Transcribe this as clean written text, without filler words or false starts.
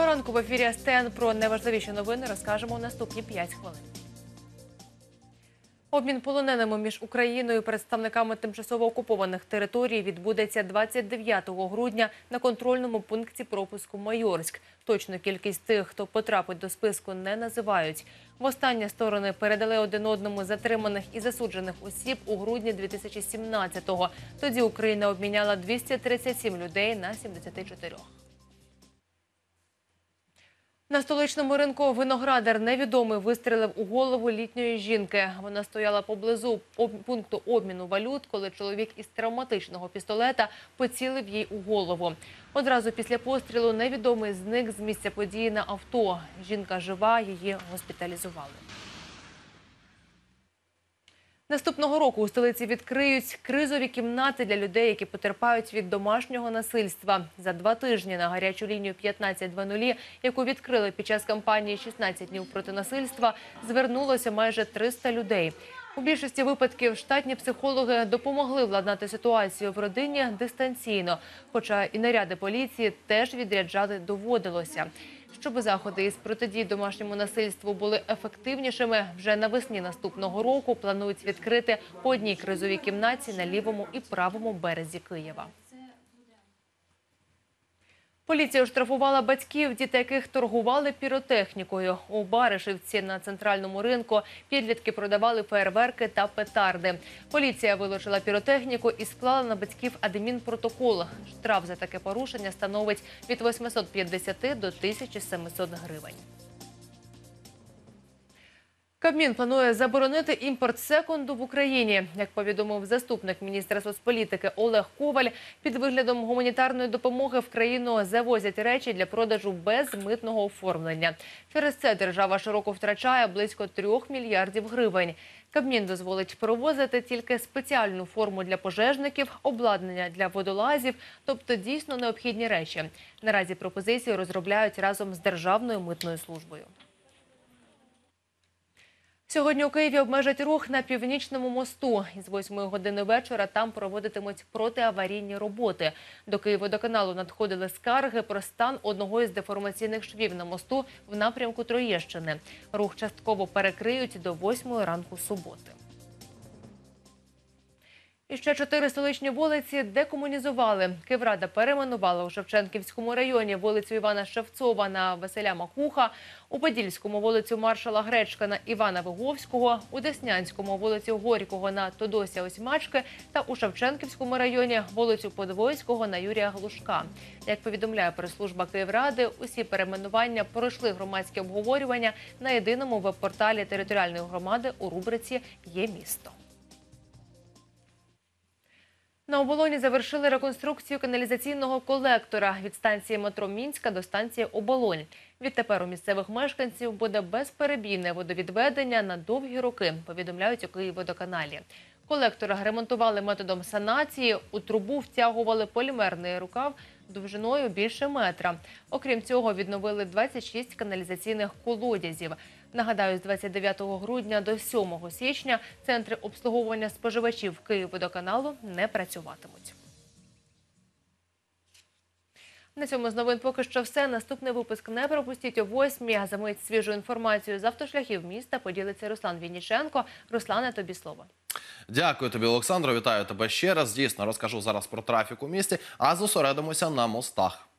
ранку в ефірі СТН. Про найважливіші новини розкажемо у наступні 5 хвилин. Обмін полоненими між Україною і представниками тимчасово окупованих територій відбудеться 29 грудня на контрольному пункті пропуску Майорськ. Точну кількість тих, хто потрапить до списку, не називають. Востаннє сторони передали один одному затриманих і засуджених осіб у грудні 2017-го. Тоді Україна обміняла 237 людей на 74. На столичному ринку Виноградар невідомий вистрелив у голову літньої жінки. Вона стояла поблизу пункту обміну валют, коли чоловік із травматичного пістолета поцілив їй у голову. Одразу після пострілу невідомий зник з місця події на авто. Жінка жива, її госпіталізували. Наступного року у столиці відкриють кризові кімнати для людей, які потерпають від домашнього насильства. За 2 тижні на гарячу лінію 1500, яку відкрили під час кампанії «16 днів проти насильства», звернулося майже 300 людей. У більшості випадків штатні психологи допомогли владнати ситуацію в родині дистанційно, хоча і наряди поліції теж відряджати доводилося. Щоб заходи із протидії домашньому насильству були ефективнішими, вже навесні наступного року планують відкрити по одній кризовій кімнаті на лівому і правому березі Києва. Поліція оштрафувала батьків, діти яких торгували піротехнікою. У Баришівці на центральному ринку підлітки продавали феєрверки та петарди. Поліція вилучила піротехніку і склала на батьків адмінпротокол. Штраф за таке порушення становить від 850 до 1700 гривень. Кабмін планує заборонити імпорт секонду в Україні. Як повідомив заступник міністра соцполітики Олег Коваль, під виглядом гуманітарної допомоги в країну завозять речі для продажу без митного оформлення. Через це держава щороку втрачає близько 3 мільярдів гривень. Кабмін дозволить провозити тільки спеціальну форму для пожежників, обладнання для водолазів, тобто дійсно необхідні речі. Наразі пропозицію розробляють разом з Державною митною службою. Сьогодні у Києві обмежать рух на Північному мосту. Із 8 години вечора там проводитимуть протиаварійні роботи. До Київводоканалу надходили скарги про стан одного із деформаційних швів на мосту в напрямку Троєщини. Рух частково перекриють до 8 ранку суботи. І ще 4 столичні вулиці декомунізували. Київрада перейменувала у Шевченківському районі вулицю Івана Шевцова на Василя Макуха, у Подільському вулицю Маршала Гречка на Івана Виговського, у Деснянському вулицю Горького на Тодося Осьмачки та у Шевченківському районі вулицю Подвойського на Юрія Глушка. Як повідомляє прес-служба Київради, усі перейменування пройшли громадське обговорювання на єдиному веб-порталі територіальної громади у рубриці «Є місто». На Оболоні завершили реконструкцію каналізаційного колектора від станції метро Мінська до станції Оболонь. Відтепер у місцевих мешканців буде безперебійне водовідведення на довгі роки, повідомляють у Київводоканалі. Колектор ремонтували методом санації, у трубу втягували полімерний рукав довжиною більше метра. Окрім цього, відновили 26 каналізаційних колодязів. Нагадаю, з 29 грудня до 7 січня центри обслуговування споживачів Київводоканалу не працюватимуть. На цьому з новин поки що все. Наступний випуск не пропустіть о 8-й. А за мить свіжу інформацію з автошляхів міста поділиться Руслан Вінніченко. Руслане, тобі слово. Дякую тобі, Олександро. Вітаю тебе ще раз. Дійсно, розкажу зараз про трафік у місті, а зосередимося на мостах.